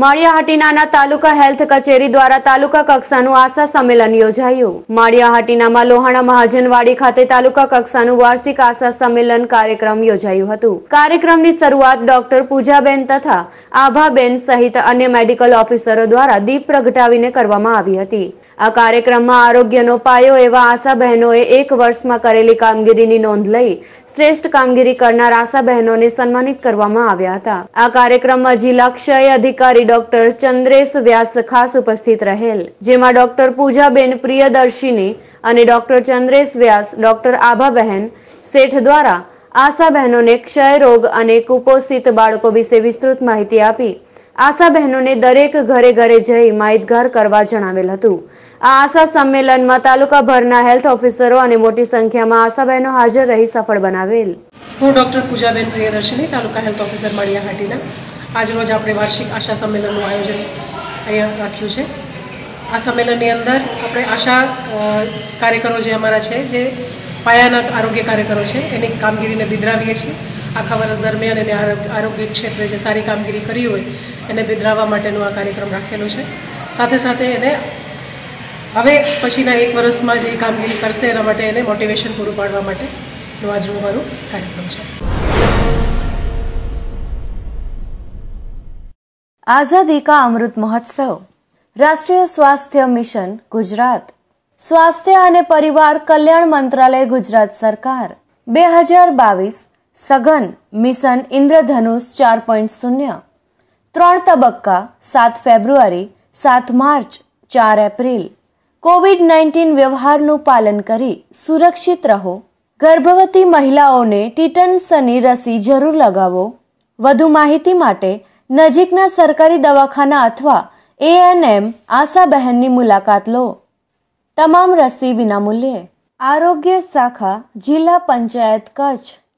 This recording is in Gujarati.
માળિયાહાટીના તાલુકા હેલ્થ કચેરી દ્વારા તાલુકા કક્ષાનું આશા સંમેલન યોજાયું। માળિયાહાટીના લોહાણા મહાજનવાડી ખાતે તાલુકા કક્ષાનું વાર્ષિક આશા સંમેલન કાર્યક્રમ યોજાયું હતું। કાર્યક્રમની શરૂઆત ડોક્ટર પૂજાબેન તથા આભાબેન સહિત અન્ય મેડિકલ ઓફિસરો દ્વારા દીપ પ્રગટાવીને કરવામાં આવી હતી। આ કાર્યક્રમમાં આરોગ્યનો પાયો એવા આશા બહેનોએ એક વર્ષમાં કરેલી કામગીરીની નોંધ લઈ શ્રેષ્ઠ કામગીરી કરનાર આશા બહેનોને સન્માનિત કરવામાં આવ્યા હતા। આ કાર્યક્રમમાં જિલ્લા ક્ષય અધિકારી डॉक्टर चंद्रेश व्यास खास उपस्थित रहेल, जेमा डॉक्टर पूजाबेन प्रियदर्शिनी અને डॉक्टर चंद्रेश व्यास डॉक्टर आभाबेन सेठ द्वारा आशा बहनों ने क्षय रोग અને કુપોષિત બાળકો વિશે વિસ્તૃત માહિતી આપી આશા બહેનોને દરેક ઘરે ઘરે જઈ માહિતગાર કરવા જણાવેલ હતું। આ આશા સંમેલનમાં તાલુકા ભરના હેલ્થ ઓફિસરો અને મોટી સંખ્યામાં આશા બહેનો હાજર રહી સફળ બનાવેલ। હું doctor Pujaben Priyadarshini taluka health officer Maliya Hatina आज रोज આપણે વાર્ષિક આશા સંમેલનનું આયોજન અહીંયા રાખ્યું છે। આ સંમેલનની અંદર આપણે આશા કાર્યકરો જે અમારા છે, જે પાયાના આરોગ્ય કાર્યકરો છે, એની કામગીરીને બિરદાવીએ છીએ। આખા વર્ષ દરમિયાન એને આરોગ્ય ક્ષેત્રે જે સારી કામગીરી કરી હોય એને બિરદાવવા માટેનો આ કાર્યક્રમ રાખેલો છે। સાથે સાથે એને હવે પછીના એક વર્ષમાં જે કામગીરી કરશે એના માટે એને મોટિવેશન પૂરું પાડવા માટેનો આજનો અમારો કાર્યક્રમ છે। आजादी का अमृत महोत्सव राष्ट्रीय स्वास्थ्य मिशन गुजरात स्वास्थ्य અને પરિવાર કલ્યાણ મંત્રાલય ગુજરાત સરકાર 2022 સઘન મિશન ઇન્દ્રધનુષ 4.0 3 તબક્કા 7 ફેબ્રુઆરી 7 માર્ચ 4 એપ્રિલ કોવિડ-19 વ્યવહારનું પાલન કરી સુરક્ષિત રહો। ગર્ભવતી મહિલાઓને ટીટનસની રસી જરૂર લગાવો। વધુ માહિતી માટે નજીકના સરકારી દવાખાના અથવા એએનએમ આશા બહેનની મુલાકાત લો। તમામ રસી વિનામૂલ્યે। આરોગ્ય શાખા જિલ્લા પંચાયત કચ્છ।